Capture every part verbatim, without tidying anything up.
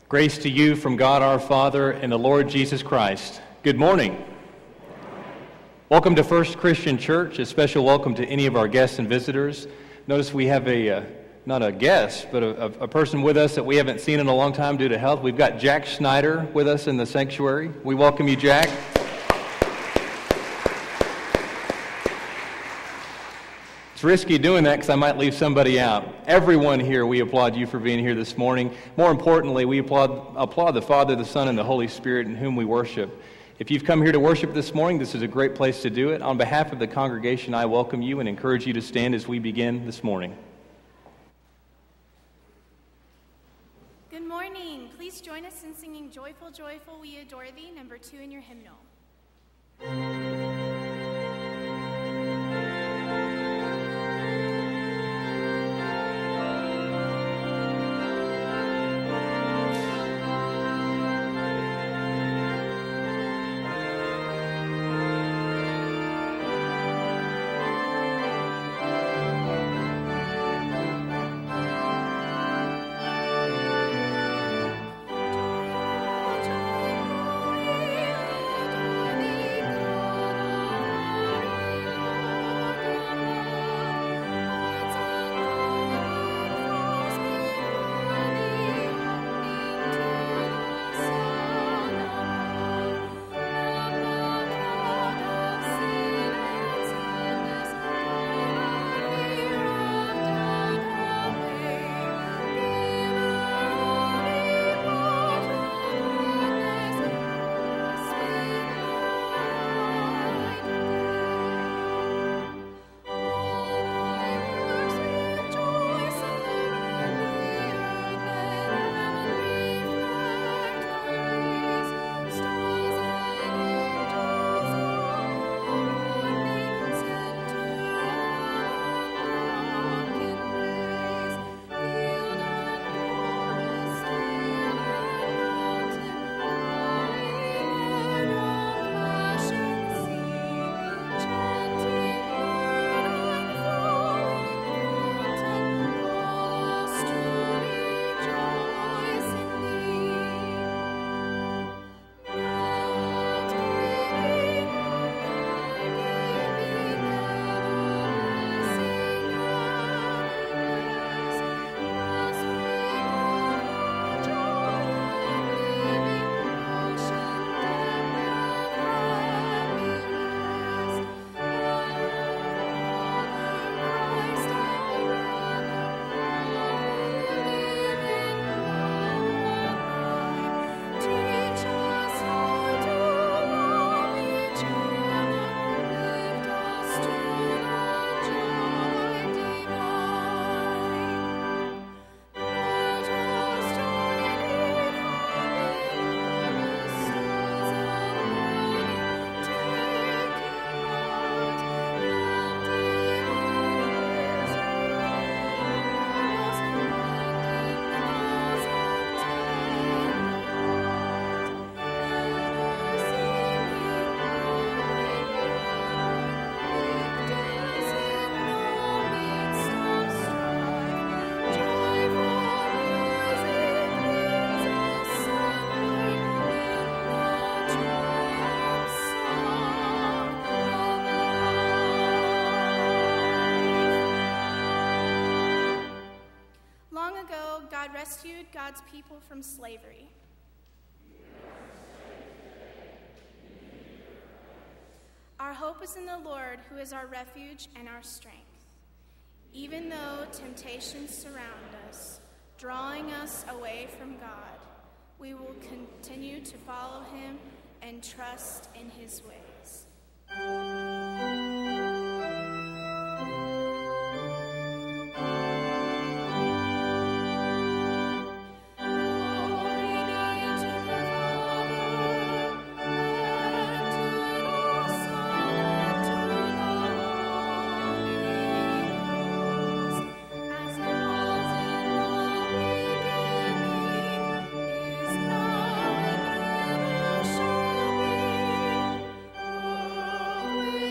Grace to you from God our Father and the Lord Jesus Christ. Good morning. Welcome to First Christian Church. A special welcome to any of our guests and visitors. Notice we have a, uh, not a guest, but a, a person with us that we haven't seen in a long time due to health. We've got Jack Schneider with us in the sanctuary. We welcome you, Jack. It's risky doing that because I might leave somebody out. Everyone here, we applaud you for being here this morning. More importantly, we applaud, applaud the Father, the Son, and the Holy Spirit in whom we worship. If you've come here to worship this morning, this is a great place to do it. On behalf of the congregation, I welcome you and encourage you to stand as we begin this morning. Good morning. Please join us in singing Joyful, Joyful, We Adore Thee, number two in your hymnal. Rescued God's people from slavery. Our hope is in the Lord, who is our refuge and our strength. Even though temptations surround us, drawing us away from God, we will continue to follow him and trust in his ways. We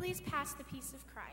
please pass the peace of Christ.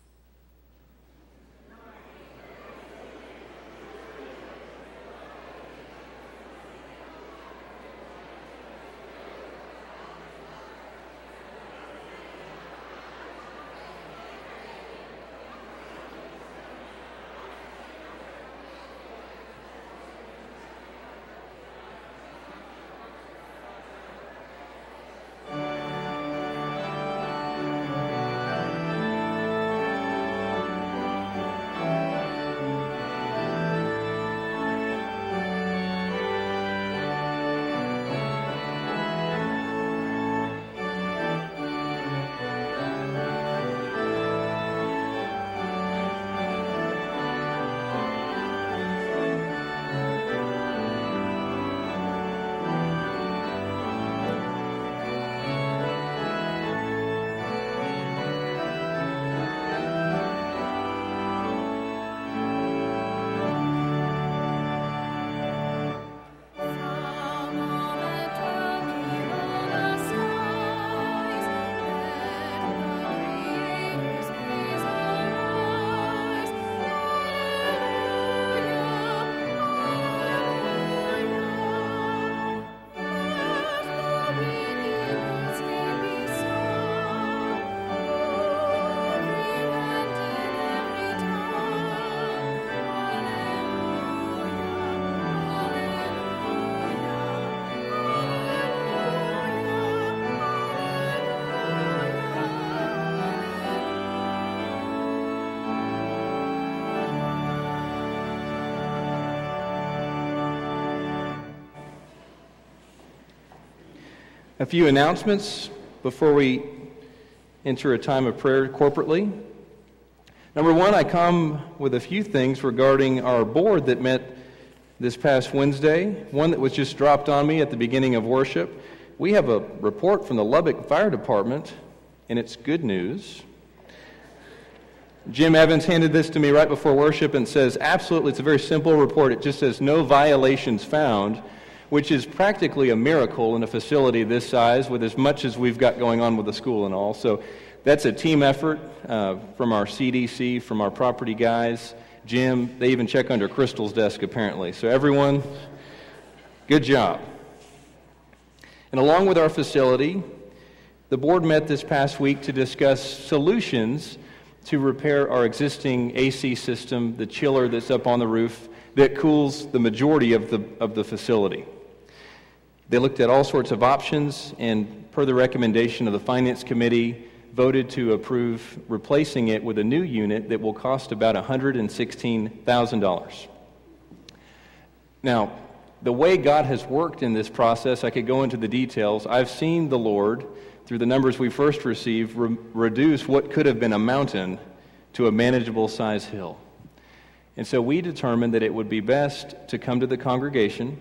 A few announcements before we enter a time of prayer corporately. Number one, I come with a few things regarding our board that met this past Wednesday, one that was just dropped on me at the beginning of worship. We have a report from the Lubbock Fire Department, and it's good news. Jim Evans handed this to me right before worship and says, absolutely, it's a very simple report. It just says, no violations found, which is practically a miracle in a facility this size with as much as we've got going on with the school and all. So that's a team effort uh, from our C D C, from our property guys, Jim. They even check under Crystal's desk, apparently. So everyone, good job. And along with our facility, the board met this past week to discuss solutions to repair our existing A C system, the chiller that's up on the roof that cools the majority of the of the facility. They looked at all sorts of options, and per the recommendation of the Finance Committee, voted to approve replacing it with a new unit that will cost about one hundred sixteen thousand dollars. Now, the way God has worked in this process, I could go into the details. I've seen the Lord, through the numbers we first received, re- reduce what could have been a mountain to a manageable size hill. And so we determined that it would be best to come to the congregation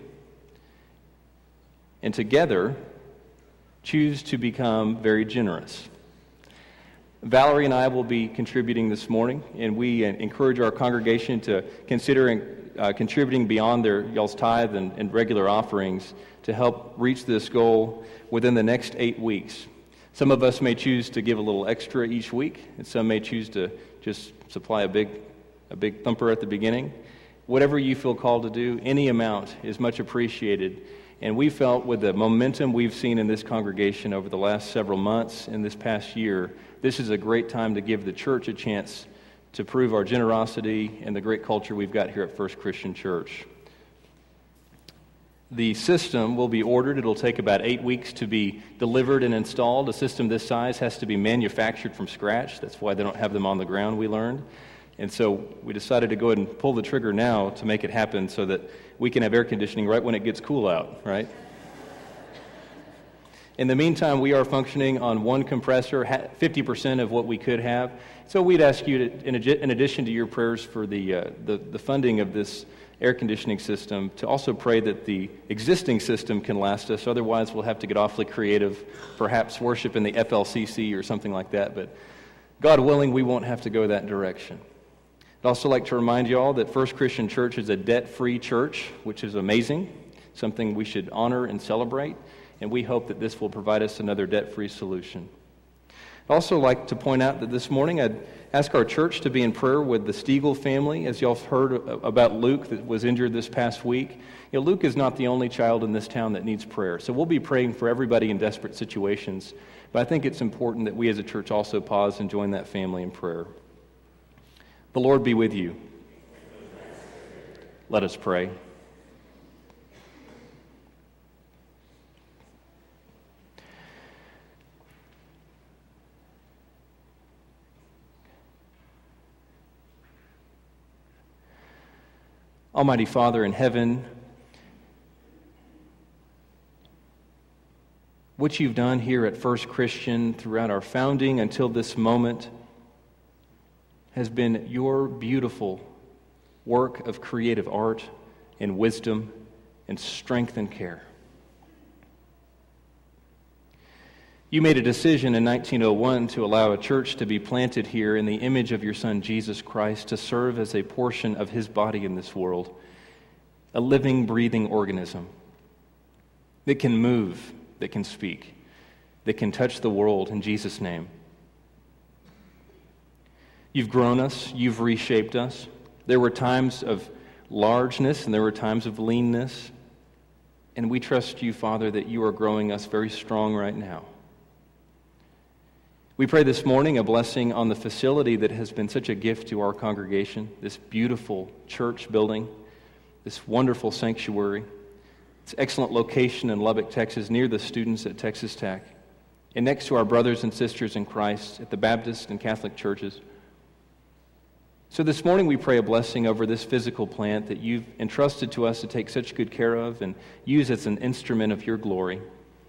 and together choose to become very generous. Valerie and I will be contributing this morning, and we encourage our congregation to consider uh, contributing beyond their y'all's tithe and, and regular offerings to help reach this goal within the next eight weeks. Some of us may choose to give a little extra each week, and some may choose to just supply a big a big thumper at the beginning. Whatever you feel called to do, any amount is much appreciated. And we felt with the momentum we've seen in this congregation over the last several months and this past year, this is a great time to give the church a chance to prove our generosity and the great culture we've got here at First Christian Church. The system will be ordered. It'll take about eight weeks to be delivered and installed. A system this size has to be manufactured from scratch. That's why they don't have them on the ground, we learned. And so we decided to go ahead and pull the trigger now to make it happen so that we can have air conditioning right when it gets cool out, right? In the meantime, we are functioning on one compressor, fifty percent of what we could have. So we'd ask you, to, in addition to your prayers for the, uh, the, the funding of this air conditioning system, to also pray that the existing system can last us. Otherwise, we'll have to get awfully creative, perhaps worship in the F L C C or something like that. But God willing, we won't have to go that direction. I'd also like to remind you all that First Christian Church is a debt-free church, which is amazing, something we should honor and celebrate, and we hope that this will provide us another debt-free solution. I'd also like to point out that this morning I'd ask our church to be in prayer with the Stiegel family. As y'all have heard about Luke that was injured this past week, you know, Luke is not the only child in this town that needs prayer. So we'll be praying for everybody in desperate situations. But I think it's important that we as a church also pause and join that family in prayer. The Lord be with you. Let us pray. Almighty Father in heaven, what you've done here at First Christian throughout our founding until this moment has been your beautiful work of creative art and wisdom and strength and care. You made a decision in nineteen oh one to allow a church to be planted here in the image of your Son, Jesus Christ, to serve as a portion of his body in this world, a living, breathing organism that can move, that can speak, that can touch the world in Jesus' name. You've grown us, you've reshaped us. There were times of largeness and there were times of leanness, and we trust you, Father, that you are growing us very strong right now. We pray this morning a blessing on the facility that has been such a gift to our congregation, this beautiful church building, this wonderful sanctuary, its excellent location in Lubbock, Texas, near the students at Texas Tech, and next to our brothers and sisters in Christ at the Baptist and Catholic churches. So this morning we pray a blessing over this physical plant that you've entrusted to us to take such good care of and use as an instrument of your glory.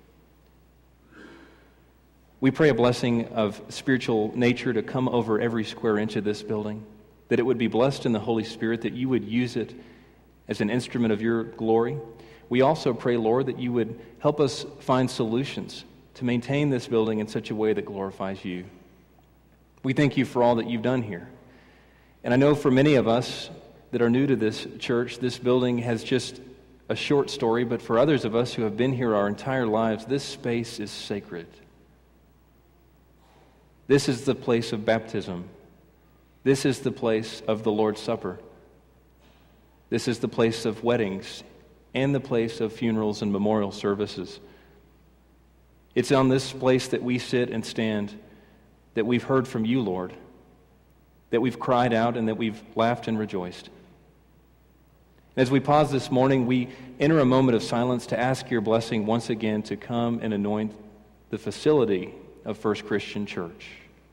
We pray a blessing of spiritual nature to come over every square inch of this building, that it would be blessed in the Holy Spirit, that you would use it as an instrument of your glory. We also pray, Lord, that you would help us find solutions to maintain this building in such a way that glorifies you. We thank you for all that you've done here. And I know for many of us that are new to this church, this building has just a short story, but for others of us who have been here our entire lives, this space is sacred. This is the place of baptism. This is the place of the Lord's Supper. This is the place of weddings and the place of funerals and memorial services. It's on this place that we sit and stand, that we've heard from you, Lord, that we've cried out and that we've laughed and rejoiced. As we pause this morning, we enter a moment of silence to ask your blessing once again to come and anoint the facility of First Christian Church.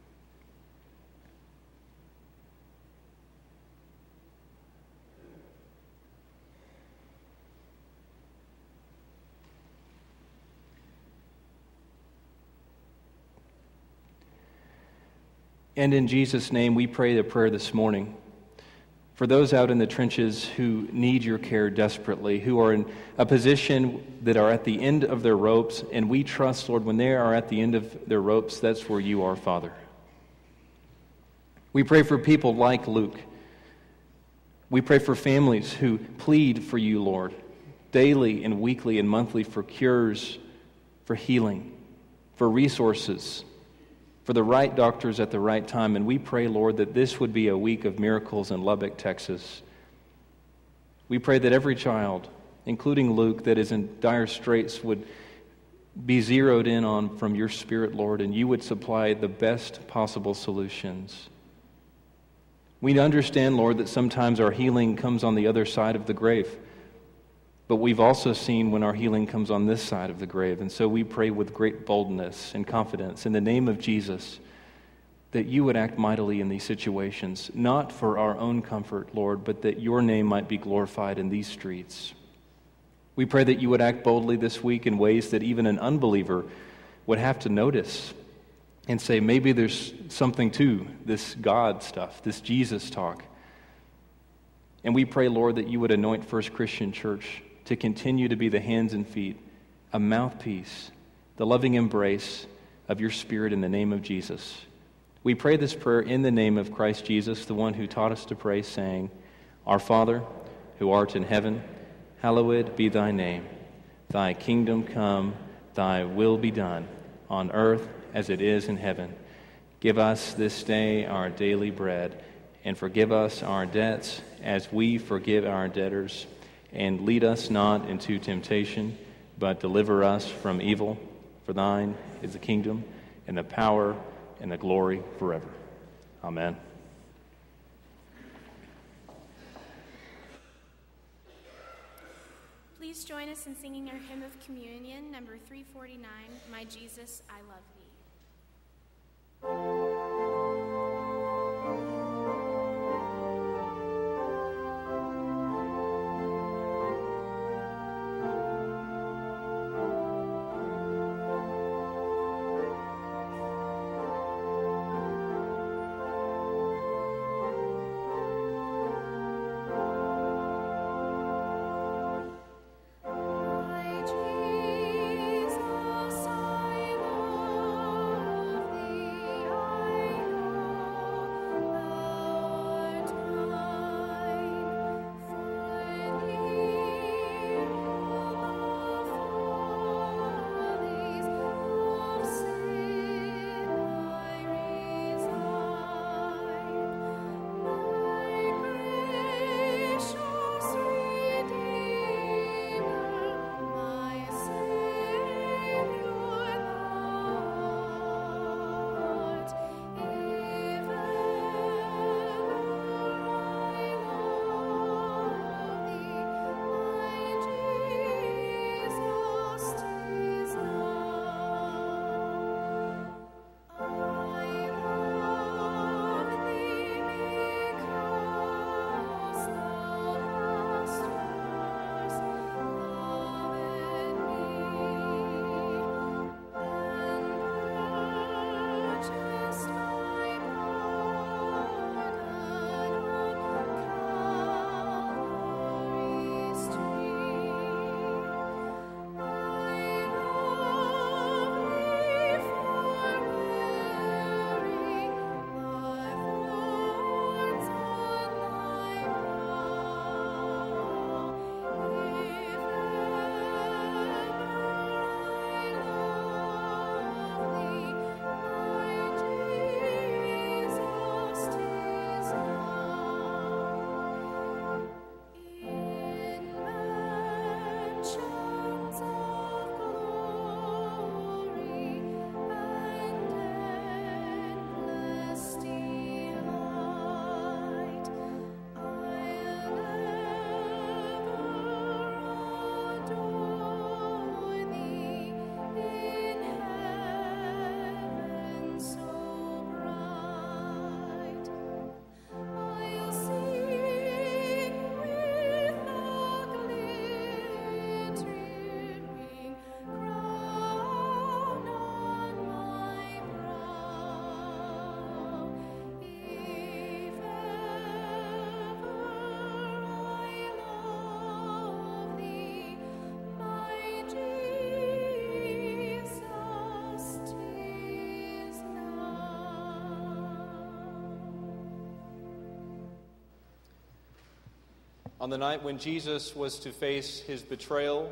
And in Jesus' name, we pray the prayer this morning for those out in the trenches who need your care desperately, who are in a position that are at the end of their ropes, and we trust, Lord, when they are at the end of their ropes, that's where you are, Father. We pray for people like Luke. We pray for families who plead for you, Lord, daily and weekly and monthly for cures, for healing, for resources, for the right doctors at the right time. And we pray, Lord, that this would be a week of miracles in Lubbock, Texas. We pray that every child, including Luke, that is in dire straits would be zeroed in on from your Spirit, Lord, and you would supply the best possible solutions. We understand, Lord, that sometimes our healing comes on the other side of the grave. But we've also seen when our healing comes on this side of the grave. And so we pray with great boldness and confidence in the name of Jesus that you would act mightily in these situations, not for our own comfort, Lord, but that your name might be glorified in these streets. We pray that you would act boldly this week in ways that even an unbeliever would have to notice and say, maybe there's something to this God stuff, this Jesus talk. And we pray, Lord, that you would anoint First Christian Church to continue to be the hands and feet, a mouthpiece, the loving embrace of your Spirit in the name of Jesus. We pray this prayer in the name of Christ Jesus, the one who taught us to pray, saying, Our Father, who art in heaven, hallowed be thy name. Thy kingdom come, thy will be done, on earth as it is in heaven. Give us this day our daily bread, and forgive us our debts as we forgive our debtors. And lead us not into temptation, but deliver us from evil. For thine is the kingdom, and the power, and the glory forever. Amen. Please join us in singing our hymn of communion, number three forty-nine, My Jesus, I Love Thee. On the night when Jesus was to face his betrayal,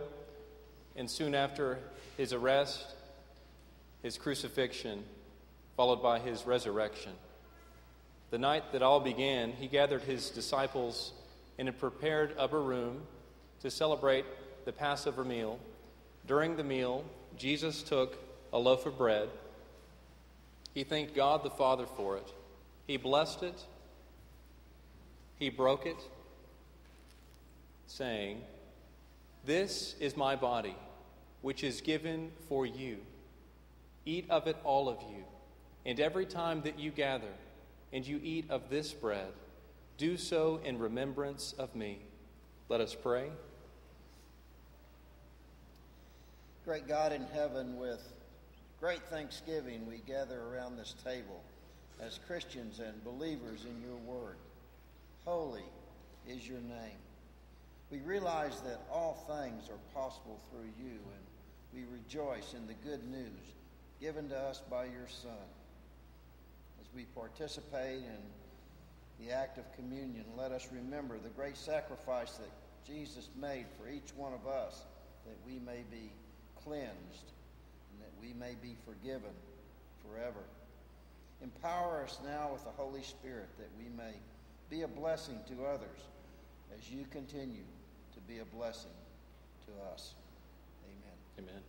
and soon after his arrest, his crucifixion, followed by his resurrection. The night that all began, he gathered his disciples in a prepared upper room to celebrate the Passover meal. During the meal, Jesus took a loaf of bread. He thanked God the Father for it. He blessed it. He broke it, saying, "This is my body, which is given for you. Eat of it, all of you, and every time that you gather and you eat of this bread, do so in remembrance of me." Let us pray. Great God in heaven, with great thanksgiving, we gather around this table as Christians and believers in your word. Holy is your name. We realize that all things are possible through you, and we rejoice in the good news given to us by your Son. As we participate in the act of communion, let us remember the great sacrifice that Jesus made for each one of us, that we may be cleansed and that we may be forgiven forever. Empower us now with the Holy Spirit that we may be a blessing to others as you continue to be a blessing to us. Amen. Amen.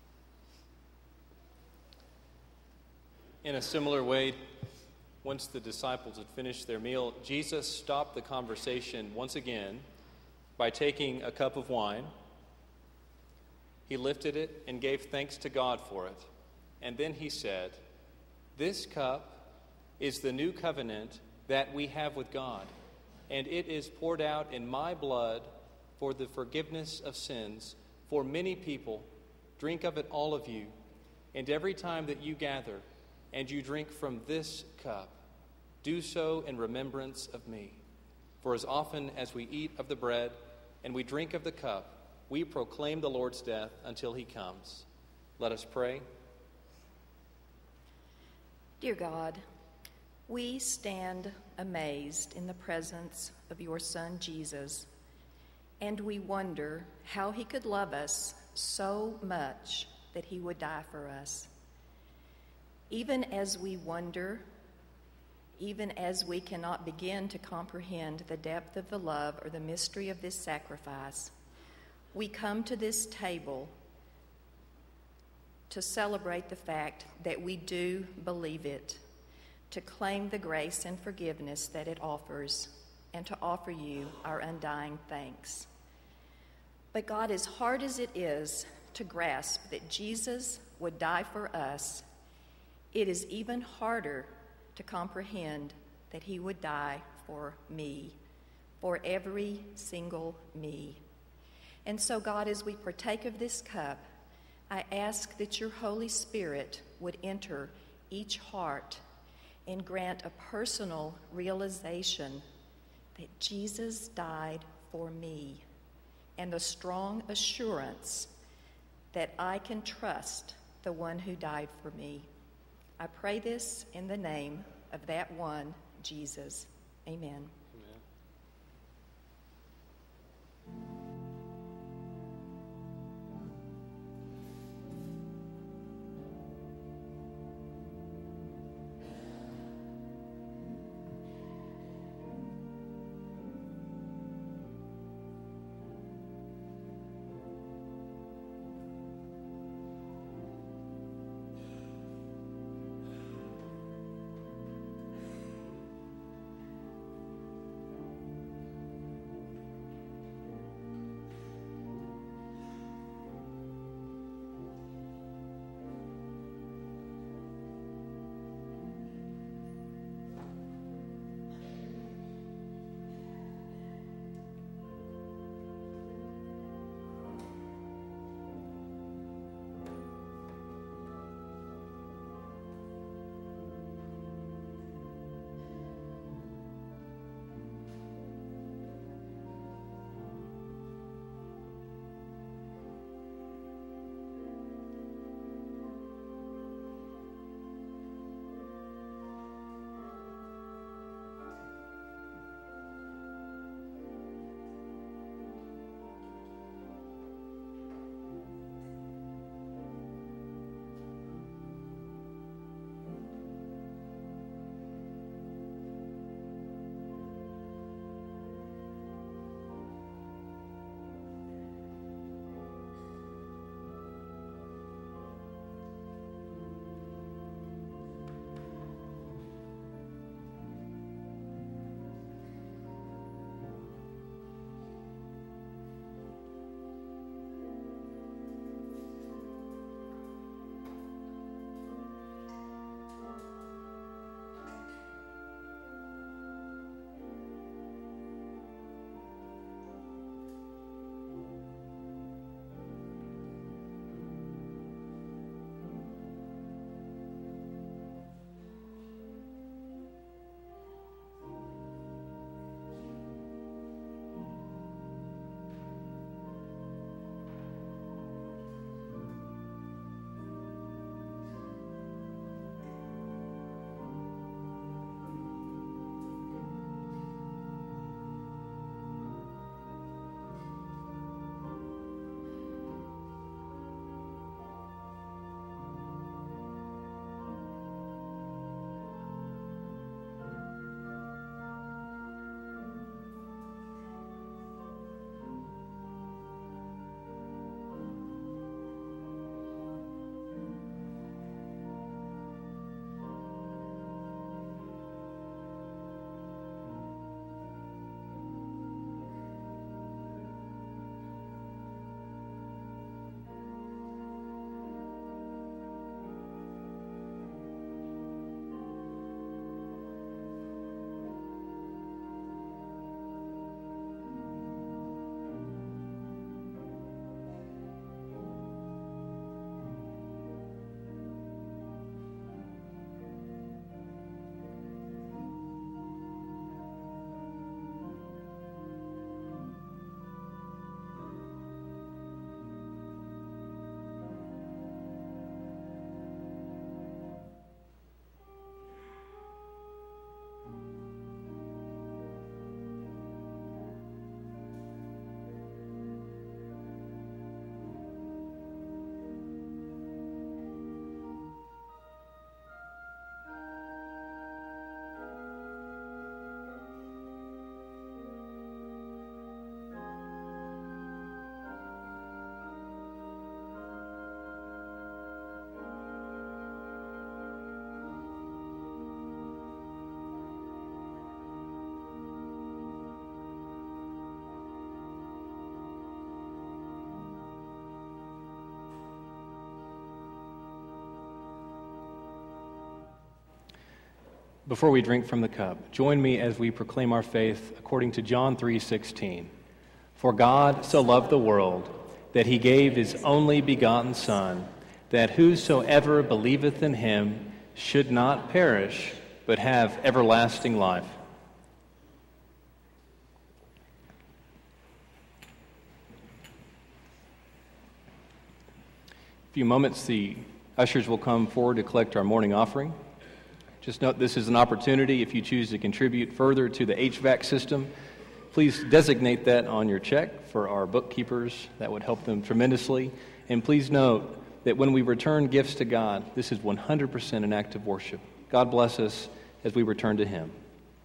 In a similar way, once the disciples had finished their meal, Jesus stopped the conversation once again by taking a cup of wine. He lifted it and gave thanks to God for it. And then he said, "This cup is the new covenant that we have with God, and it is poured out in my blood for the forgiveness of sins for many people. Drink of it, all of you, and every time that you gather and you drink from this cup, do so in remembrance of me. For as often as we eat of the bread and we drink of the cup, we proclaim the Lord's death until he comes." Let us pray. Dear God, we stand amazed in the presence of your Son, Jesus, and we wonder how he could love us so much that he would die for us. Even as we wonder, even as we cannot begin to comprehend the depth of the love or the mystery of this sacrifice, we come to this table to celebrate the fact that we do believe it, to claim the grace and forgiveness that it offers, and to offer you our undying thanks. But God, as hard as it is to grasp that Jesus would die for us, it is even harder to comprehend that he would die for me, for every single me. And so, God, as we partake of this cup, I ask that your Holy Spirit would enter each heart and grant a personal realization that Jesus died for me, and the strong assurance that I can trust the one who died for me. I pray this in the name of that one, Jesus. Amen. Before we drink from the cup, join me as we proclaim our faith according to John three sixteen. For God so loved the world that he gave his only begotten Son, that whosoever believeth in him should not perish, but have everlasting life. In a few moments, the ushers will come forward to collect our morning offering. Just note this is an opportunity if you choose to contribute further to the H V A C system. Please designate that on your check for our bookkeepers. That would help them tremendously. And please note that when we return gifts to God, this is one hundred percent an act of worship. God bless us as we return to him.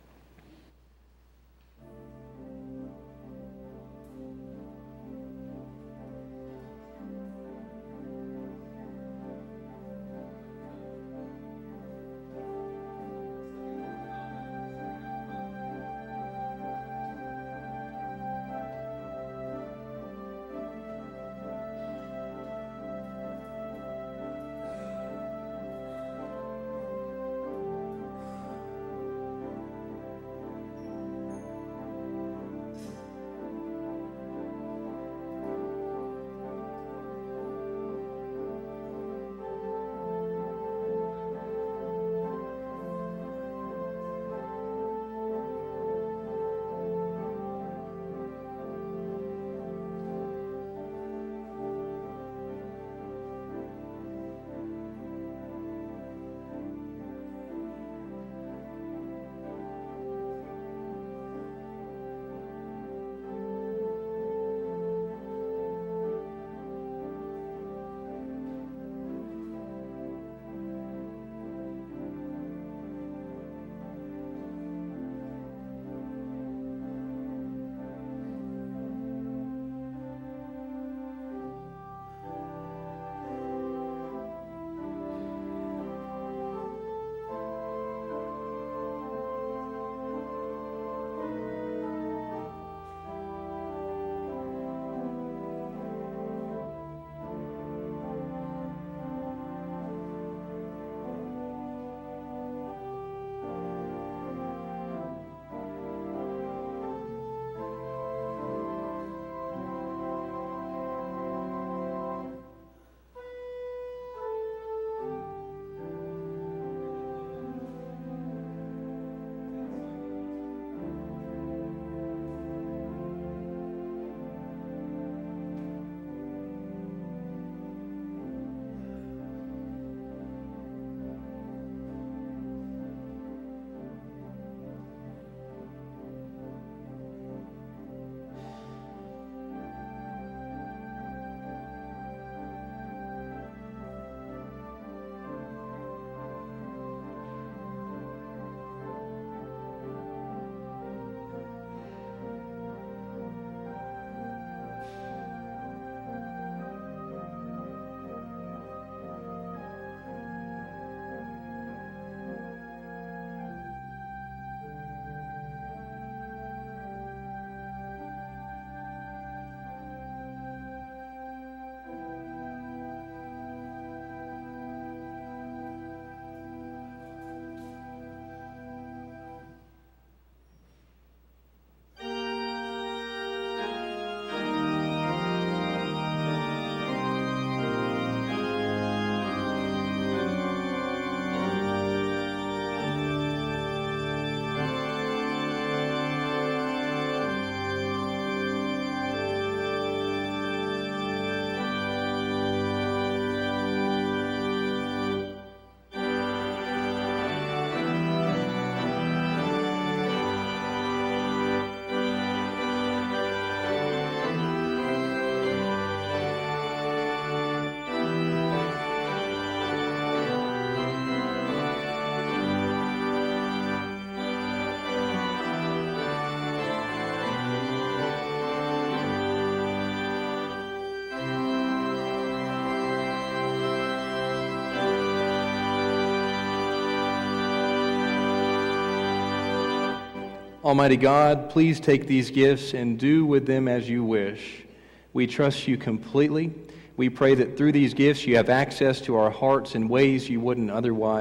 Almighty God, please take these gifts and do with them as you wish. We trust you completely. We pray that through these gifts you have access to our hearts in ways you wouldn't otherwise,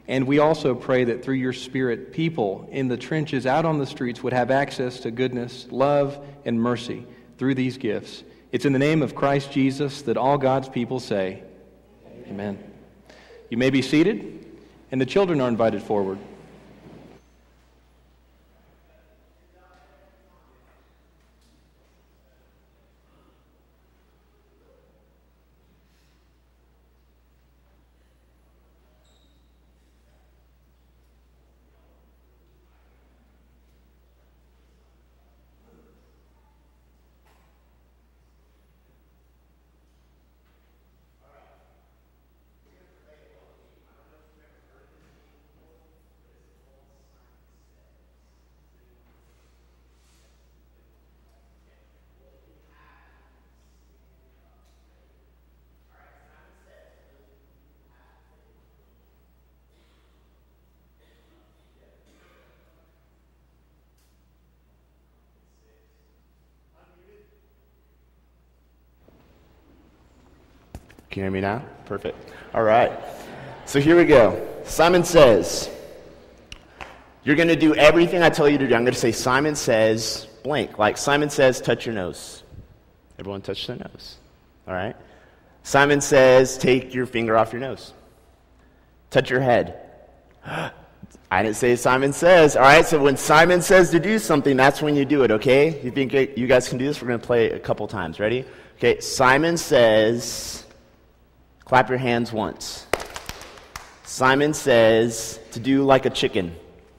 And we also pray that through your Spirit, people in the trenches, out on the streets, would have access to goodness, love, and mercy through these gifts. It's in the name of Christ Jesus that all God's people say, Amen. You may be seated, and the children are invited forward. Can you hear me now? Perfect. All right. So here we go. Simon says, you're going to do everything I tell you to do. I'm going to say, Simon says, blank. Like Simon says, touch your nose. Everyone touch their nose. All right. Simon says, take your finger off your nose. Touch your head. I didn't say Simon says. All right. So when Simon says to do something, that's when you do it. Okay. You think you guys can do this? We're going to play it a couple times. Ready? Okay. Simon says... Clap your hands once. Simon says to do like a chicken.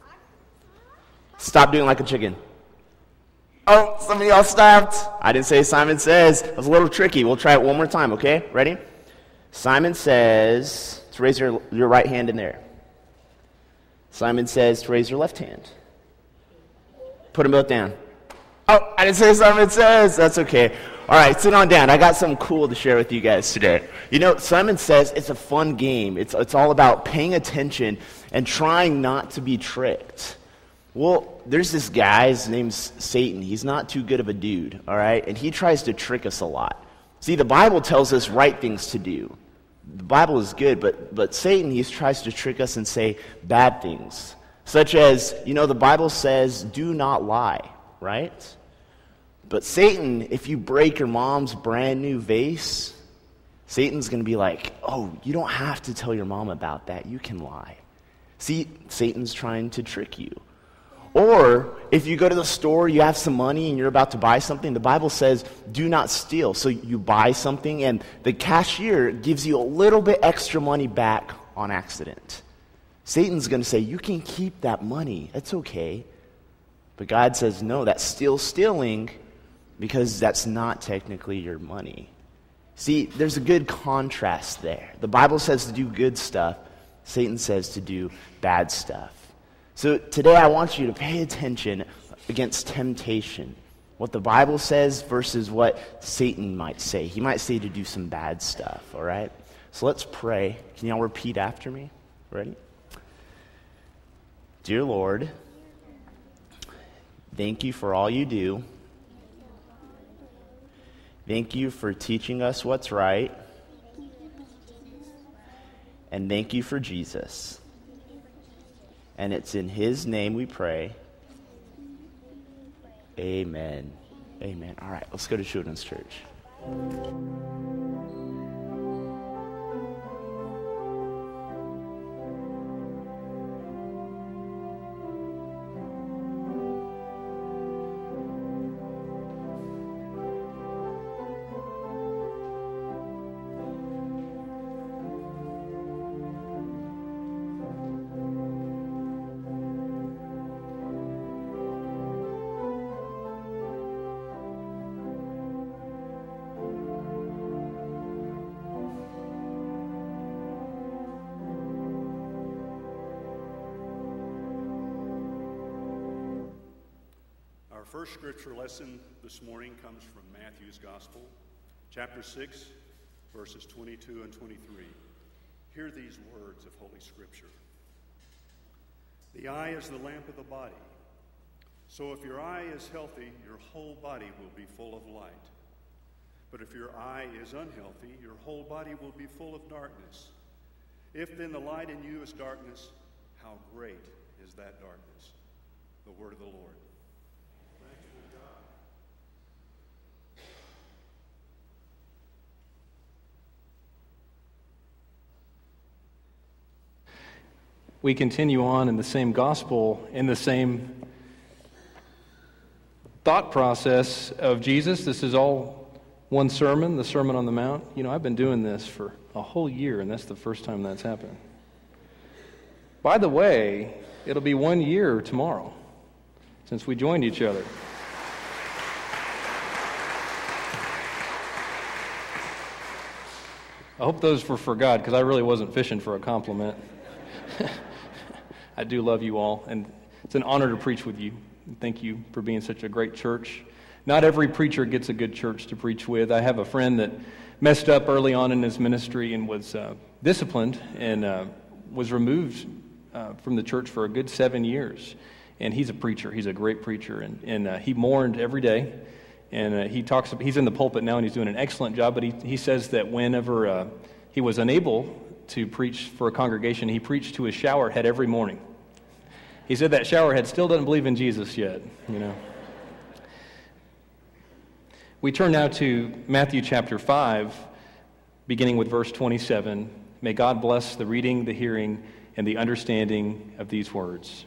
Stop doing like a chicken. Oh, some of y'all stopped. I didn't say Simon says. It was a little tricky. We'll try it one more time, okay? Ready? Simon says to raise your, your right hand in there. Simon says to raise your left hand. Put them both down. Oh, I didn't say Simon says. That's okay. All right, sit on down. I got something cool to share with you guys today. You know, Simon says it's a fun game. It's, it's all about paying attention and trying not to be tricked. Well, there's this guy, his name's Satan. He's not too good of a dude, all right? And he tries to trick us a lot. See, the Bible tells us right things to do. The Bible is good, but, but Satan, he tries to trick us and say bad things. Such as, you know, the Bible says, do not lie, right? But Satan, if you break your mom's brand new vase, Satan's going to be like, oh, you don't have to tell your mom about that. You can lie. See, Satan's trying to trick you. Or if you go to the store, you have some money and you're about to buy something, the Bible says, do not steal. So you buy something and the cashier gives you a little bit extra money back on accident. Satan's going to say, you can keep that money. It's okay. But God says, no, that's still stealing, because that's not technically your money. See, there's a good contrast there. The Bible says to do good stuff. Satan says to do bad stuff. So today I want you to pay attention against temptation. What the Bible says versus what Satan might say. He might say to do some bad stuff, all right? So let's pray. Can y'all repeat after me? Ready? Dear Lord, thank you for all you do. Thank you for teaching us what's right. And thank you for Jesus. And it's in his name we pray. Amen. Amen. All right, let's go to Children's Church. Our first scripture lesson this morning comes from Matthew's Gospel, chapter six, verses twenty-two and twenty-three. Hear these words of Holy Scripture. The eye is the lamp of the body. So if your eye is healthy, your whole body will be full of light. But if your eye is unhealthy, your whole body will be full of darkness. If then the light in you is darkness, how great is that darkness? The word of the Lord. Thanks be to God. We continue on in the same gospel, in the same thought process of Jesus. This is all one sermon, the Sermon on the Mount. You know, I've been doing this for a whole year, and that's the first time that's happened. By the way, it'll be one year tomorrow since we joined each other. I hope those were for God, because I really wasn't fishing for a compliment. I do love you all, and it's an honor to preach with you. Thank you for being such a great church. Not every preacher gets a good church to preach with. I have a friend that messed up early on in his ministry and was uh, disciplined and uh, was removed uh, from the church for a good seven years. And he's a preacher. He's a great preacher, and, and uh, he mourned every day. And uh, he talks. He's in the pulpit now, and he's doing an excellent job. But he he says that whenever uh, he was unable to preach for a congregation, he preached to his shower head every morning. He said that shower head still doesn't believe in Jesus yet, you know. We turn now to Matthew chapter five, beginning with verse twenty-seven. May God bless the reading, the hearing, and the understanding of these words.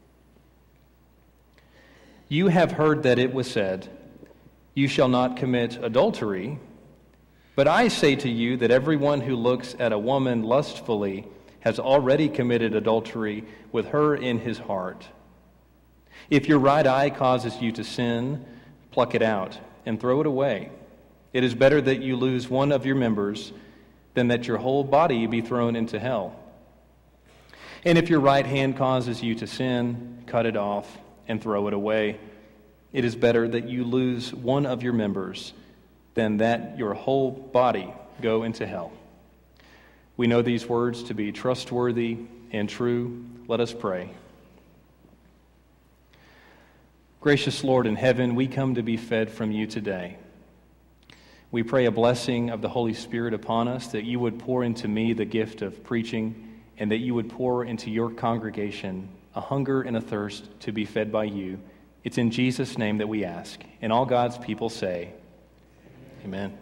You have heard that it was said, "You shall not commit adultery." But I say to you that everyone who looks at a woman lustfully has already committed adultery with her in his heart. If your right eye causes you to sin, pluck it out and throw it away. It is better that you lose one of your members than that your whole body be thrown into hell. And if your right hand causes you to sin, cut it off and throw it away. It is better that you lose one of your members than that your whole body go into hell. We know these words to be trustworthy and true. Let us pray. Gracious Lord in heaven, we come to be fed from you today. We pray a blessing of the Holy Spirit upon us, that you would pour into me the gift of preaching, and that you would pour into your congregation a hunger and a thirst to be fed by you. It's in Jesus' name that we ask. And all God's people say, Amen.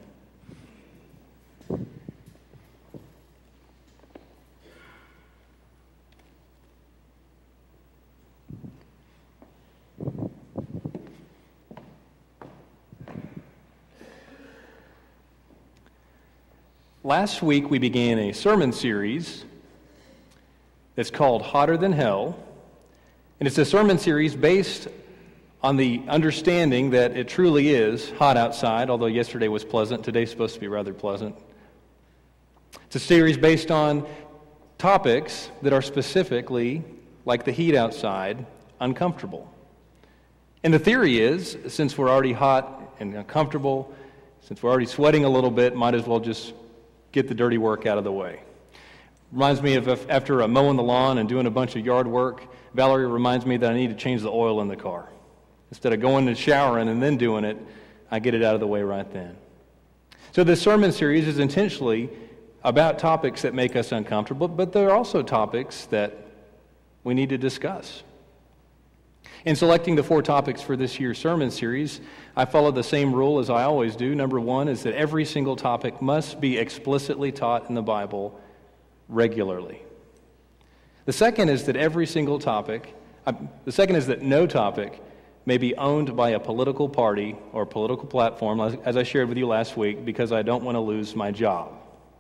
Last week we began a sermon series that's called Hotter Than Hell, and it's a sermon series based on the understanding that it truly is hot outside, although yesterday was pleasant. Today's supposed to be rather pleasant. It's a series based on topics that are specifically, like the heat outside, uncomfortable. And the theory is, since we're already hot and uncomfortable, since we're already sweating a little bit, might as well just get the dirty work out of the way. Reminds me of if, after uh, mowing the lawn and doing a bunch of yard work, Valerie reminds me that I need to change the oil in the car. Instead of going and showering and then doing it, I get it out of the way right then. So this sermon series is intentionally about topics that make us uncomfortable, but there are also topics that we need to discuss. In selecting the four topics for this year's sermon series, I followed the same rule as I always do. Number one is that every single topic must be explicitly taught in the Bible regularly. The second is that every single topic, uh, the second is that no topic may be owned by a political party or political platform, as I shared with you last week, because I don't want to lose my job.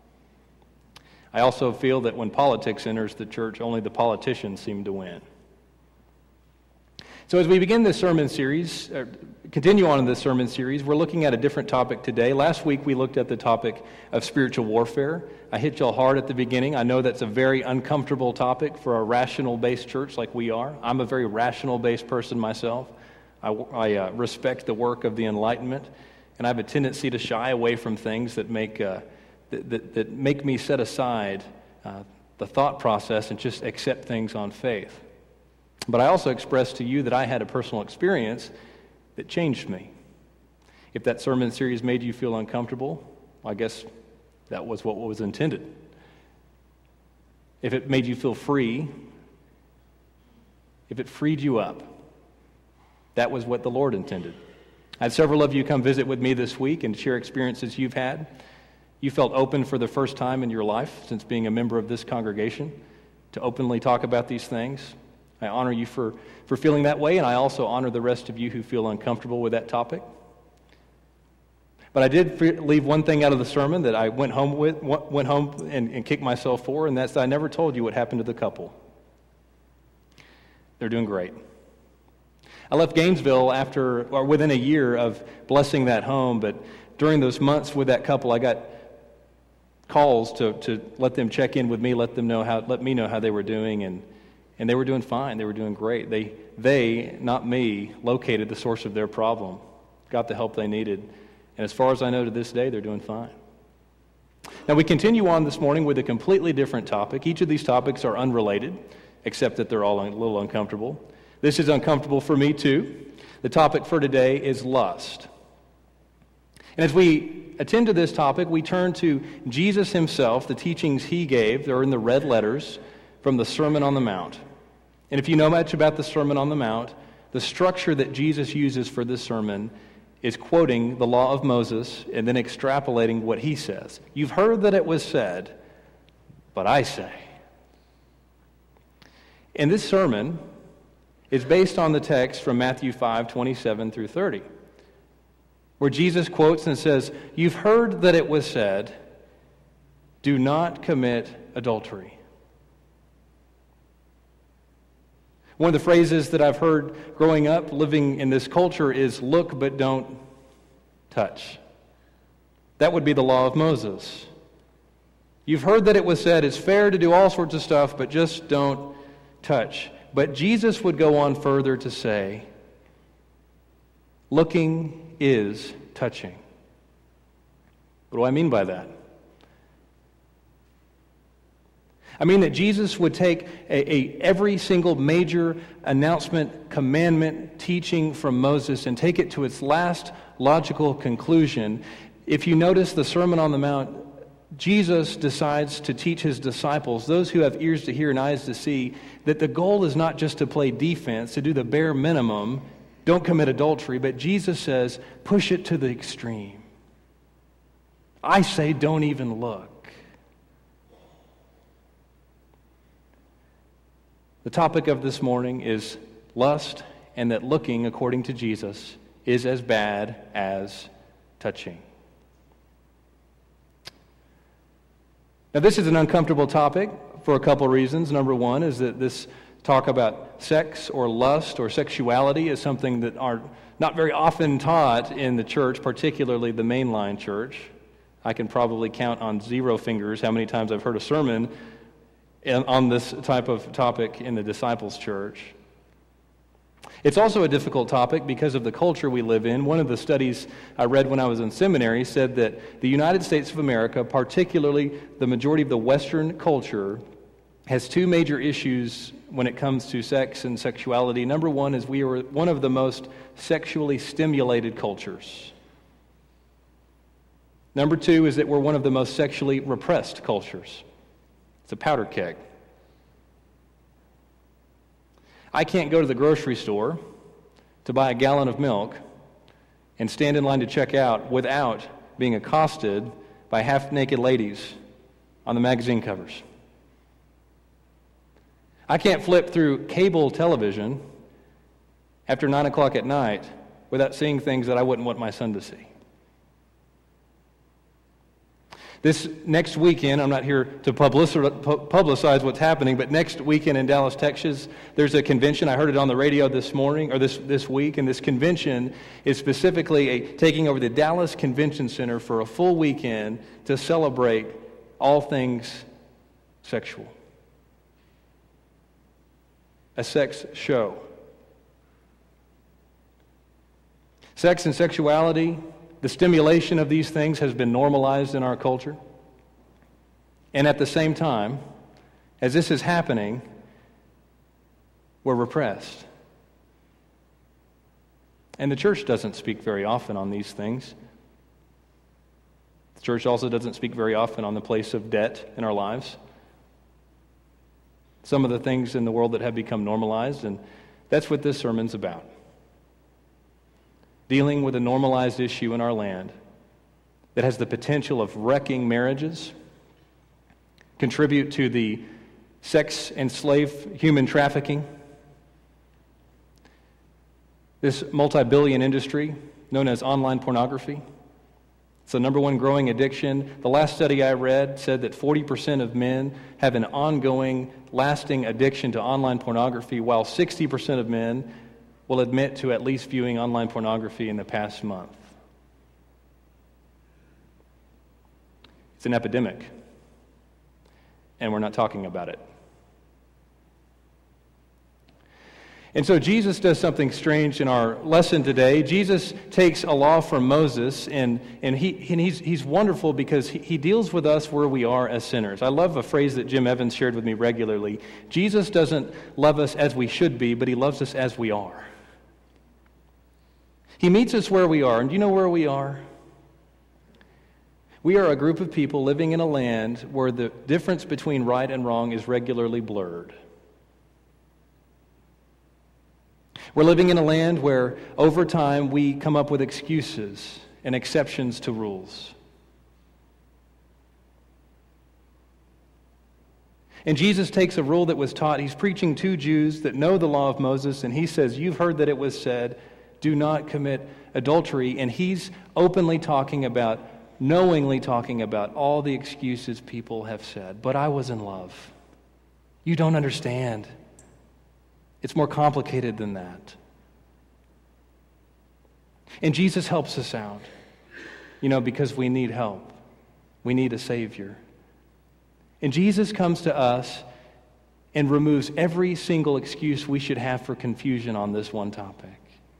I also feel that when politics enters the church, only the politicians seem to win. So as we begin this sermon series, or continue on in this sermon series, we're looking at a different topic today. Last week we looked at the topic of spiritual warfare. I hit y'all hard at the beginning. I know that's a very uncomfortable topic for a rational-based church like we are. I'm a very rational-based person myself. I, I uh, respect the work of the Enlightenment, and I have a tendency to shy away from things that make uh, that, that, that make me set aside uh, the thought process and just accept things on faith. But I also expressed to you that I had a personal experience that changed me. If that sermon series made you feel uncomfortable, I guess that was what was intended. if it made you feel free, if it freed you up. That was what the Lord intended. I had several of you come visit with me this week and share experiences you've had. You felt open for the first time in your life since being a member of this congregation to openly talk about these things. I honor you for, for feeling that way, and I also honor the rest of you who feel uncomfortable with that topic. But I did leave one thing out of the sermon that I went home with, went home and, and kicked myself for, and that's that I never told you what happened to the couple. They're doing great. I left Gainesville after, or within a year of blessing that home, but during those months with that couple, I got calls to, to let them check in with me, let them know how, let me know how they were doing, and and they were doing fine. They were doing great. They, they, not me, located the source of their problem, got the help they needed, and as far as I know to this day, they're doing fine. Now we continue on this morning with a completely different topic. Each of these topics are unrelated, except that they're all a little uncomfortable. This is uncomfortable for me too. The topic for today is lust. And as we attend to this topic, we turn to Jesus himself, the teachings he gave. They're in the red letters from the Sermon on the Mount. And if you know much about the Sermon on the Mount, the structure that Jesus uses for this sermon is quoting the law of Moses and then extrapolating what he says. You've heard that it was said, but I say. And this sermon is based on the text from Matthew five, twenty-seven through thirty, where Jesus quotes and says, "You've heard that it was said, do not commit adultery." One of the phrases that I've heard growing up, living in this culture, is look but don't touch. That would be the law of Moses. You've heard that it was said it's fair to do all sorts of stuff, but just don't touch. But Jesus would go on further to say, looking is touching. What do I mean by that? I mean that Jesus would take a, a, every single major announcement, commandment, teaching from Moses and take it to its last logical conclusion. If you notice the Sermon on the Mount, Jesus decides to teach his disciples, those who have ears to hear and eyes to see, that the goal is not just to play defense, to do the bare minimum, don't commit adultery, but Jesus says, push it to the extreme. I say, don't even look. The topic of this morning is lust, and that looking, according to Jesus, is as bad as touching. Now, this is an uncomfortable topic for a couple reasons. Number one is that this talk about sex or lust or sexuality is something that are not very often taught in the church, particularly the mainline church. I can probably count on zero fingers how many times I've heard a sermon on this type of topic in the disciples' church. It's also a difficult topic because of the culture we live in. One of the studies I read when I was in seminary said that the United States of America, particularly the majority of the Western culture, has two major issues when it comes to sex and sexuality. Number one is we are one of the most sexually stimulated cultures. Number two is that we're one of the most sexually repressed cultures. It's a powder keg. I can't go to the grocery store to buy a gallon of milk and stand in line to check out without being accosted by half-naked ladies on the magazine covers. I can't flip through cable television after nine o'clock at night without seeing things that I wouldn't want my son to see. This next weekend, I'm not here to publicize what's happening, but next weekend in Dallas, Texas, there's a convention. I heard it on the radio this morning, or this, this week, and this convention is specifically a, taking over the Dallas Convention Center for a full weekend to celebrate all things sexual. A sex show. Sex and sexuality, the stimulation of these things has been normalized in our culture. And at the same time, as this is happening, we're repressed. And the church doesn't speak very often on these things. The church also doesn't speak very often on the place of debt in our lives. some of the things in the world that have become normalized, and that's what this sermon's about. Dealing with a normalized issue in our land that has the potential of wrecking marriages, contribute to the sex and slave human trafficking, this multi-billion industry known as online pornography. It's the number one growing addiction. The last study I read said that forty percent of men have an ongoing, lasting addiction to online pornography, while sixty percent of men will admit to at least viewing online pornography in the past month. It's an epidemic, and we're not talking about it. And so Jesus does something strange in our lesson today. Jesus takes a law from Moses, and, and, he, and he's, he's wonderful because he, he deals with us where we are as sinners. I love a phrase that Jim Evans shared with me regularly. Jesus doesn't love us as we should be, but he loves us as we are. He meets us where we are, and do you know where we are? We are a group of people living in a land where the difference between right and wrong is regularly blurred. We're living in a land where, over time, we come up with excuses and exceptions to rules. And Jesus takes a rule that was taught. He's preaching to Jews that know the law of Moses, and he says, you've heard that it was said, do not commit adultery. And he's openly talking about, knowingly talking about all the excuses people have said. But I was in love. You don't understand. It's more complicated than that. And Jesus helps us out, you know, because we need help. We need a Savior. And Jesus comes to us and removes every single excuse we should have for confusion on this one topic.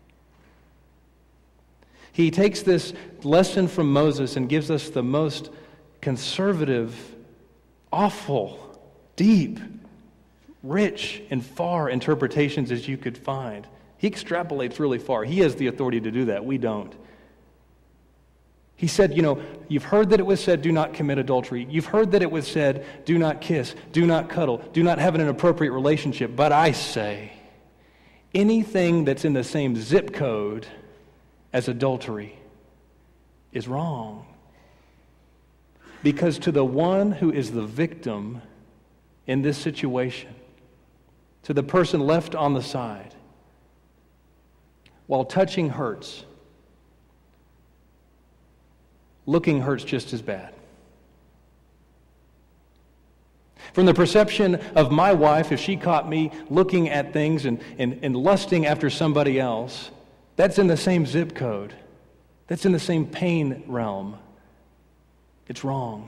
He takes this lesson from Moses and gives us the most conservative, awful, deep, rich and far interpretations as you could find. He extrapolates really far. He has the authority to do that. We don't. He said, you know, you've heard that it was said, do not commit adultery. You've heard that it was said, do not kiss, do not cuddle, do not have an inappropriate relationship. But I say, anything that's in the same zip code as adultery is wrong. Because to the one who is the victim in this situation, to the person left on the side, while touching hurts, looking hurts just as bad. From the perception of my wife, if she caught me looking at things and, and, and lusting after somebody else, that's in the same zip code. That's in the same pain realm. It's wrong.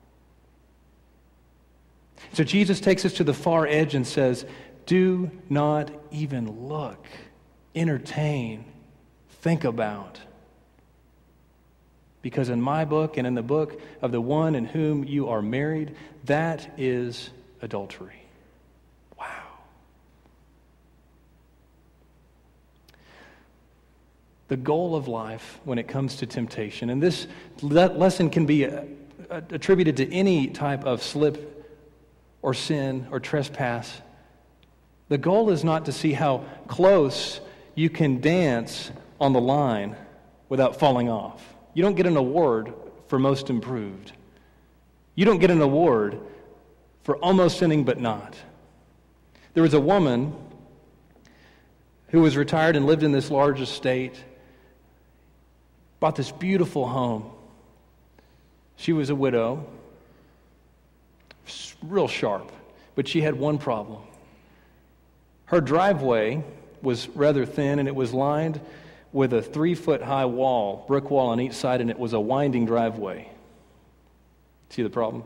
So Jesus takes us to the far edge and says, do not even look, entertain, think about. Because in my book and in the book of the one in whom you are married, that is adultery. Wow. The goal of life when it comes to temptation, and this lesson can be attributed to any type of slip or sin or trespass. The goal is not to see how close you can dance on the line without falling off. You don't get an award for most improved. You don't get an award for almost sinning but not. There was a woman who was retired and lived in this large estate, bought this beautiful home. She was a widow, real sharp, but she had one problem. Her driveway was rather thin, and it was lined with a three-foot-high wall, brick wall on each side, and it was a winding driveway. See the problem?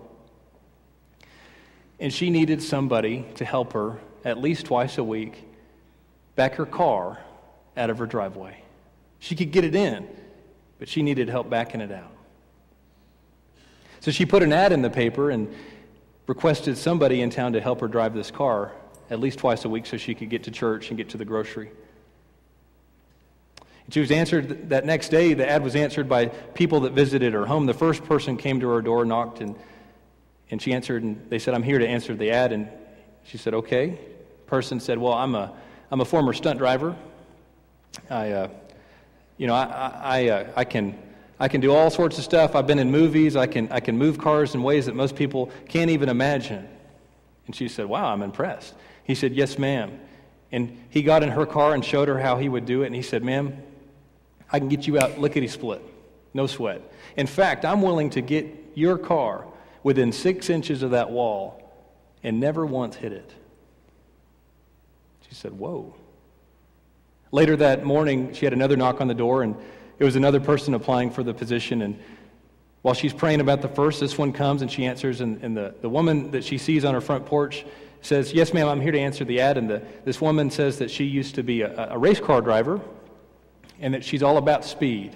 And she needed somebody to help her at least twice a week back her car out of her driveway. She could get it in, but she needed help backing it out. So she put an ad in the paper and requested somebody in town to help her drive this car at least twice a week so she could get to church and get to the grocery. And she was answered that next day. The ad was answered by people that visited her home. The first person came to her door, knocked, and, and she answered, and they said, I'm here to answer the ad. And She said, okay. Person said, well, I'm a I'm a former stunt driver. I, uh, you know, I I I, uh, I can I can do all sorts of stuff. I've been in movies. I can I can move cars in ways that most people can't even imagine. And she said, wow, I'm impressed. He said, yes, ma'am. And he got in her car and showed her how he would do it. And he said, ma'am, I can get you out lickety-split. No sweat. In fact, I'm willing to get your car within six inches of that wall and never once hit it. She said, whoa. Later that morning, she had another knock on the door, and it was another person applying for the position. And while she's praying about the first, this one comes and she answers, and, and the, the woman that she sees on her front porch says, yes, ma'am, I'm here to answer the ad. And the, this woman says that she used to be a, a race car driver and that she's all about speed.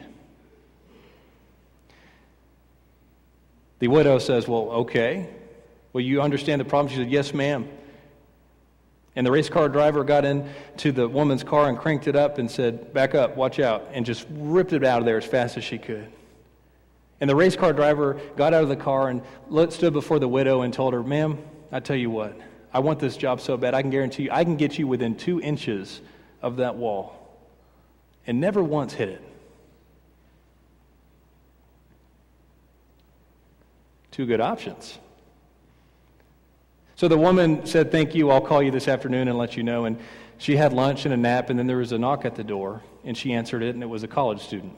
The widow says, well, okay. Well, you understand the problem? She said, yes, ma'am. And the race car driver got into the woman's car and cranked it up and said, back up, watch out, and just ripped it out of there as fast as she could. And the race car driver got out of the car and stood before the widow and told her, ma'am, I tell you what, I want this job so bad, I can guarantee you, I can get you within two inches of that wall and never once hit it. Two good options. So the woman said, thank you, I'll call you this afternoon and let you know. And she had lunch and a nap, and then there was a knock at the door, and she answered it, and it was a college student.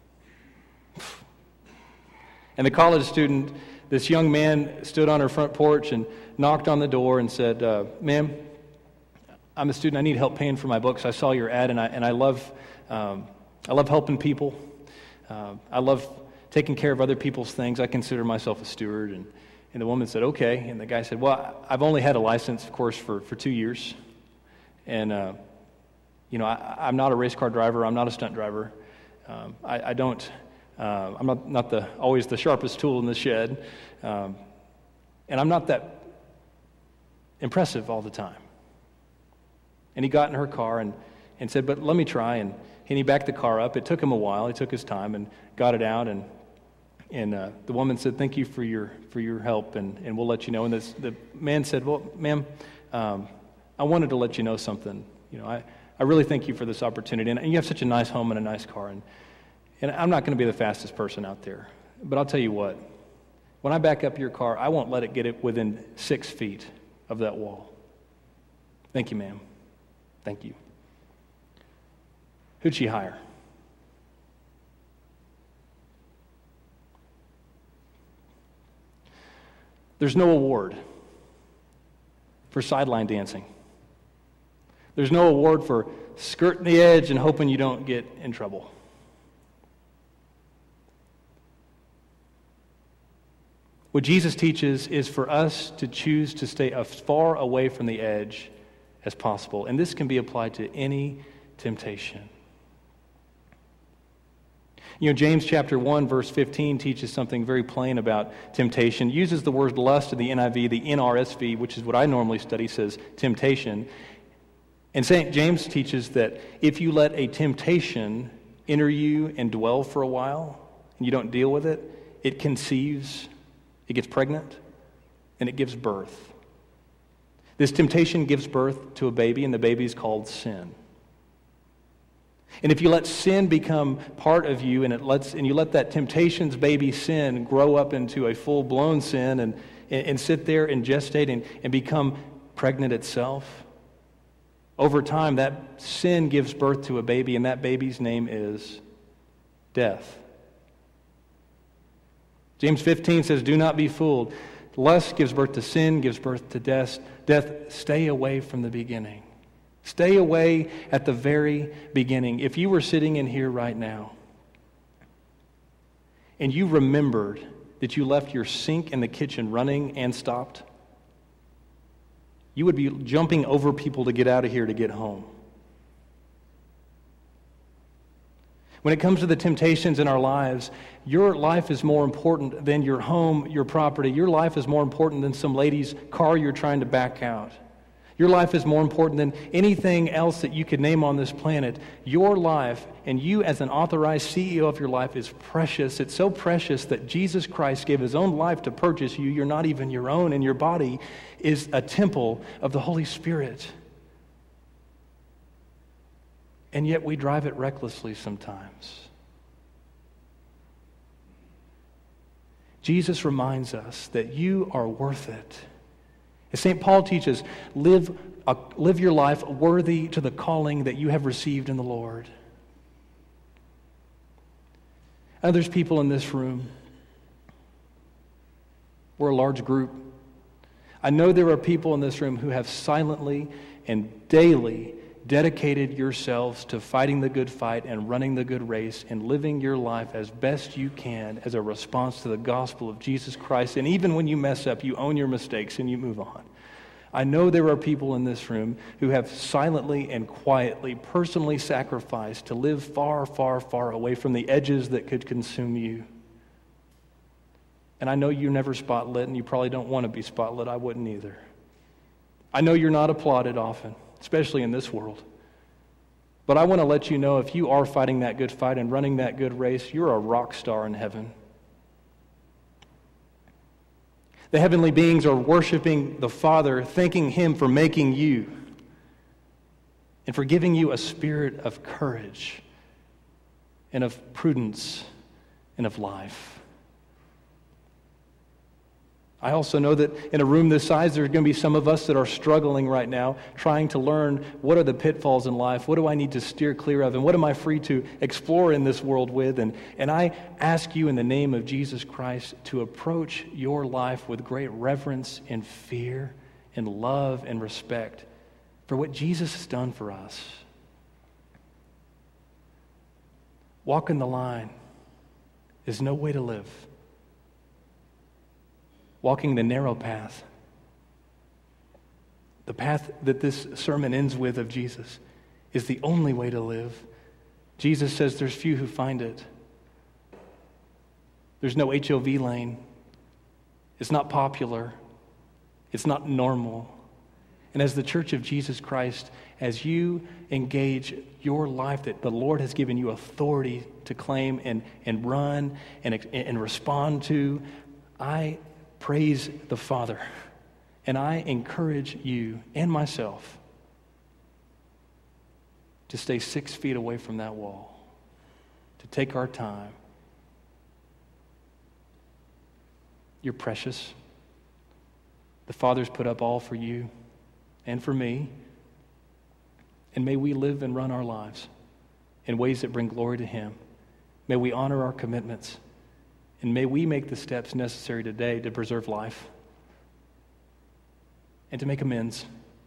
And the college student, this young man, stood on her front porch and knocked on the door and said, uh, ma'am, I'm a student, I need help paying for my books. I saw your ad, and I and I love um, I love helping people. Uh, I love taking care of other people's things. I consider myself a steward. And And the woman said, okay. And the guy said, well, I've only had a license, of course, for, for two years. And, uh, you know, I, I'm not a race car driver. I'm not a stunt driver. Um, I, I don't, uh, I'm not, not the always the sharpest tool in the shed. Um, and I'm not that impressive all the time. And he got in her car and, and said, but let me try. And, and he backed the car up. It took him a while. He took his time and got it out. And And uh, the woman said, thank you for your for your help, and, and we'll let you know. And this, the man said, well, ma'am, um, I wanted to let you know something. You know, I, I really thank you for this opportunity. And you have such a nice home and a nice car. And, and I'm not going to be the fastest person out there. But I'll tell you what, when I back up your car, I won't let it get it within six feet of that wall. Thank you, ma'am. Thank you. Who'd she hire? There's no award for sideline dancing. There's no award for skirting the edge and hoping you don't get in trouble. What Jesus teaches is for us to choose to stay as far away from the edge as possible. And this can be applied to any temptation. You know, James chapter one, verse fifteen teaches something very plain about temptation. It uses the word lust in the N I V, the N R S V, which is what I normally study, says temptation. And Saint James teaches that if you let a temptation enter you and dwell for a while, and you don't deal with it, it conceives, it gets pregnant, and it gives birth. This temptation gives birth to a baby, and the baby is called sin. And if you let sin become part of you, and it lets and you let that temptation's baby sin grow up into a full-blown sin and, and, and sit there and gestate and, and become pregnant itself, over time that sin gives birth to a baby, and that baby's name is death. James fifteen says, do not be fooled. Lust gives birth to sin, gives birth to death. Death, stay away from the beginning. Stay away at the very beginning. If you were sitting in here right now and you remembered that you left your sink in the kitchen running and stopped, you would be jumping over people to get out of here to get home. When it comes to the temptations in our lives, your life is more important than your home, your property. Your life is more important than some lady's car you're trying to back out. Your life is more important than anything else that you could name on this planet. Your life, and you as an authorized C E O of your life, is precious. It's so precious that Jesus Christ gave his own life to purchase you. You're not even your own, and your body is a temple of the Holy Spirit. And yet we drive it recklessly sometimes. Jesus reminds us that you are worth it. As Saint Paul teaches, live, uh, live your life worthy to the calling that you have received in the Lord. And there's people in this room. We're a large group. I know there are people in this room who have silently and daily dedicated yourselves to fighting the good fight and running the good race and living your life as best you can as a response to the gospel of Jesus Christ. And even when you mess up, you own your mistakes and you move on. I know there are people in this room who have silently and quietly, personally sacrificed to live far, far, far away from the edges that could consume you. And I know you're never spotlit, and you probably don't want to be spotlit. I wouldn't either. I know you're not applauded often, especially in this world. But I want to let you know, if you are fighting that good fight and running that good race, you're a rock star in heaven. The heavenly beings are worshiping the Father, thanking him for making you and for giving you a spirit of courage and of prudence and of life. I also know that in a room this size, there's going to be some of us that are struggling right now, trying to learn what are the pitfalls in life, what do I need to steer clear of, and what am I free to explore in this world with. And, and I ask you in the name of Jesus Christ to approach your life with great reverence and fear and love and respect for what Jesus has done for us. Walking the line is no way to live. Walking the narrow path, the path that this sermon ends with of Jesus, is the only way to live. Jesus says there's few who find it. There's no H O V lane. It's not popular. It's not normal. And as the Church of Jesus Christ, as you engage your life that the Lord has given you authority to claim and, and run and, and respond to, I praise the Father, and I encourage you and myself to stay six feet away from that wall, to take our time. You're precious. The Father's put up all for you and for me, and may we live and run our lives in ways that bring glory to Him. May we honor our commitments. And may we make the steps necessary today to preserve life and to make amends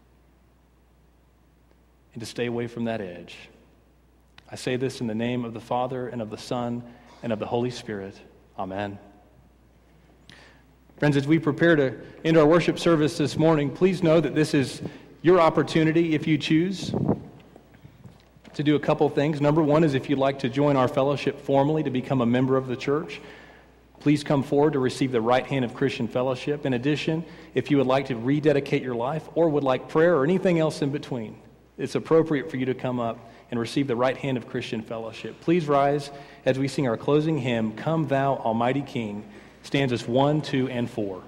and to stay away from that edge. I say this in the name of the Father and of the Son and of the Holy Spirit. Amen. Friends, as we prepare to end our worship service this morning, please know that this is your opportunity, if you choose, to do a couple things. Number one is if you'd like to join our fellowship formally to become a member of the church, please come forward to receive the right hand of Christian fellowship. In addition, if you would like to rededicate your life or would like prayer or anything else in between, it's appropriate for you to come up and receive the right hand of Christian fellowship. Please rise as we sing our closing hymn, Come Thou Almighty King, stanzas one, two, and four.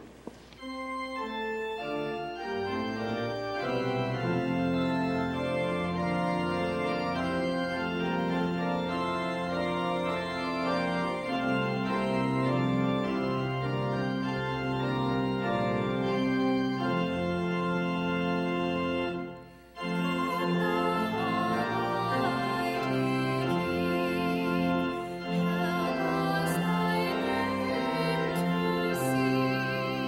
Help us thy name to sing.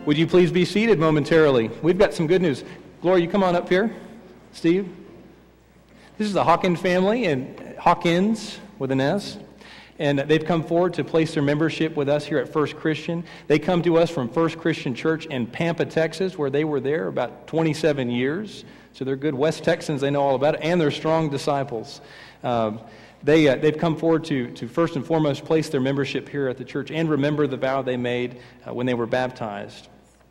Would you please be seated momentarily? We've got some good news. Gloria, you come on up here. Steve. This is the Hawkins family, and Hawkins with an S. And they've come forward to place their membership with us here at First Christian. They come to us from First Christian Church in Pampa, Texas, where they were there about twenty-seven years. So they're good West Texans. They know all about it, and they're strong disciples. Um, they, uh, they've come forward to, to first and foremost place their membership here at the church and remember the vow they made uh, when they were baptized.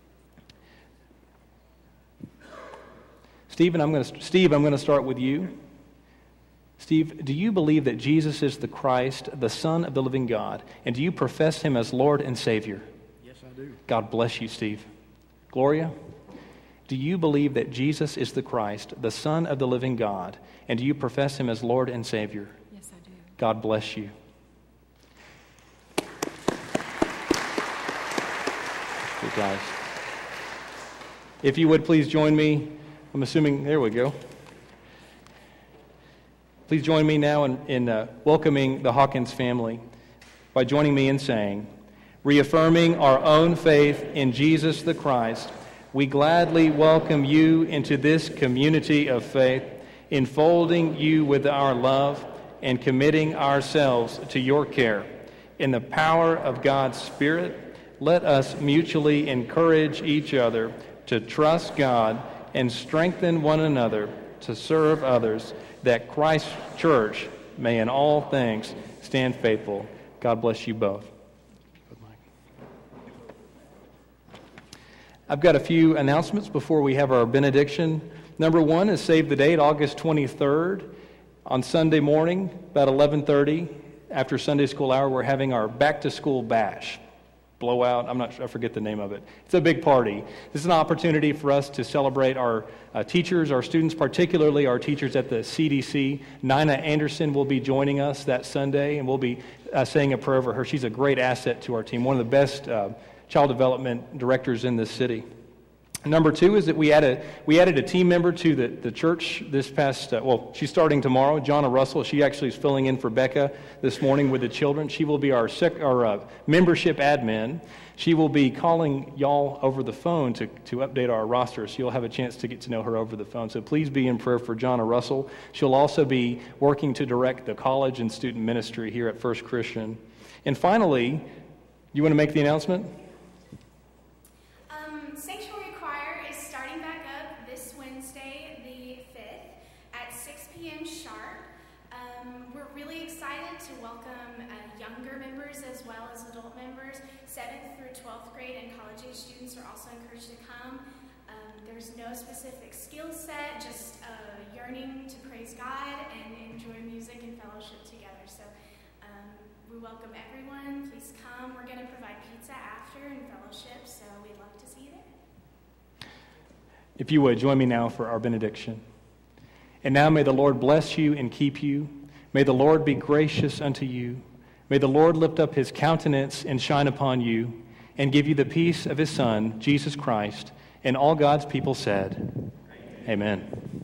Stephen, I'm going to, Steve, I'm going to start with you. Steve, do you believe that Jesus is the Christ, the Son of the living God? And do you profess him as Lord and Savior? Yes, I do. God bless you, Steve. Gloria, do you believe that Jesus is the Christ, the Son of the living God? And do you profess him as Lord and Savior? Yes, I do. God bless you. Good guys. If you would please join me, I'm assuming, there we go. Please join me now in, in uh, welcoming the Hawkins family by joining me in saying, reaffirming our own faith in Jesus the Christ, we gladly welcome you into this community of faith, enfolding you with our love and committing ourselves to your care. In the power of God's Spirit, let us mutually encourage each other to trust God and strengthen one another to serve others, that Christ's church may in all things stand faithful. God bless you both. I've got a few announcements before we have our benediction. Number one is save the date, August twenty-third. On Sunday morning, about eleven thirty, after Sunday school hour, we're having our back-to-school bash. Blowout, I'm not sure, I forget the name of it. It's a big party. This is an opportunity for us to celebrate our uh, teachers, our students, particularly our teachers at the C D C. Nina Anderson will be joining us that Sunday, and we'll be uh, saying a prayer for her. She's a great asset to our team, one of the best uh, child development directors in this city. Number two is that we added, we added a team member to the, the church this past, uh, well, she's starting tomorrow, Jonna Russell. She actually is filling in for Becca this morning with the children. She will be our, sec, our uh, membership admin. She will be calling y'all over the phone to, to update our roster, so you'll have a chance to get to know her over the phone. So please be in prayer for Jonna Russell. She'll also be working to direct the college and student ministry here at First Christian. And finally, you want to make the announcement? seventh through twelfth grade and college-age students are also encouraged to come. Um, there's no specific skill set, just a yearning to praise God and enjoy music and fellowship together. So um, we welcome everyone. Please come. We're going to provide pizza after and fellowship, so we'd love to see you there. If you would, join me now for our benediction. And now may the Lord bless you and keep you. May the Lord be gracious unto you. May the Lord lift up his countenance and shine upon you and give you the peace of his Son, Jesus Christ. And all God's people said, Amen.